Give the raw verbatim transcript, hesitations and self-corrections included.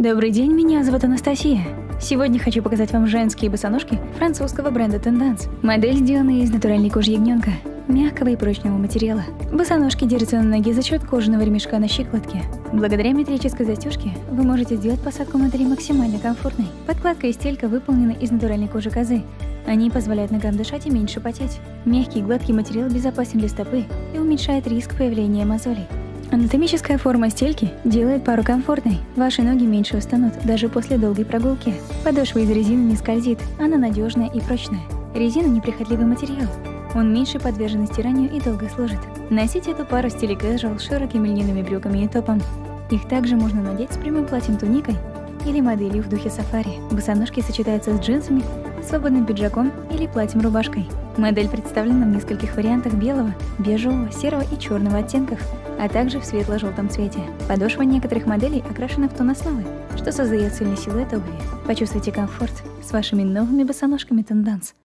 Добрый день, меня зовут Анастасия. Сегодня хочу показать вам женские босоножки французского бренда Tendance. Модель сделана из натуральной кожи ягненка, мягкого и прочного материала. Босоножки держатся на ноге за счет кожаного ремешка на щиколотке. Благодаря метрической застежке вы можете сделать посадку модели максимально комфортной. Подкладка и стелька выполнены из натуральной кожи козы. Они позволяют ногам дышать и меньше потеть. Мягкий гладкий материал безопасен для стопы и уменьшает риск появления мозолей. Анатомическая форма стельки делает пару комфортной. Ваши ноги меньше устанут даже после долгой прогулки. Подошва из резины не скользит, она надежная и прочная. Резина неприхотливый материал. Он меньше подвержен стиранию и долго служит. Носите эту пару в стиле casual с широкими льняными брюками и топом. Их также можно надеть с прямым платьем-туникой или моделью в духе сафари. Босоножки сочетаются с джинсами, свободным пиджаком или платьем-рубашкой. Модель представлена в нескольких вариантах белого, бежевого, серого и черного оттенков, а также в светло-желтом цвете. Подошва некоторых моделей окрашена в тон основы, что создает сильный силуэт обуви. Почувствуйте комфорт с вашими новыми босоножками Tendance.